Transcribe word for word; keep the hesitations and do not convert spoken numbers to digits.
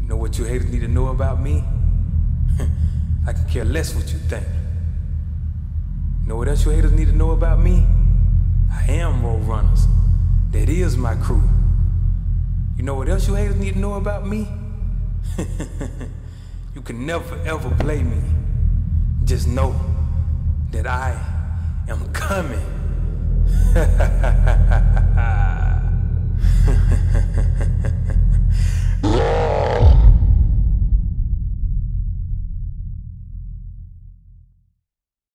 You know what you haters need to know about me? I can care less what you think. You know what else you haters need to know about me? I am Roadrunners. That is my crew. You know what else you haters need to know about me? You can never ever play me. Just know that I am coming.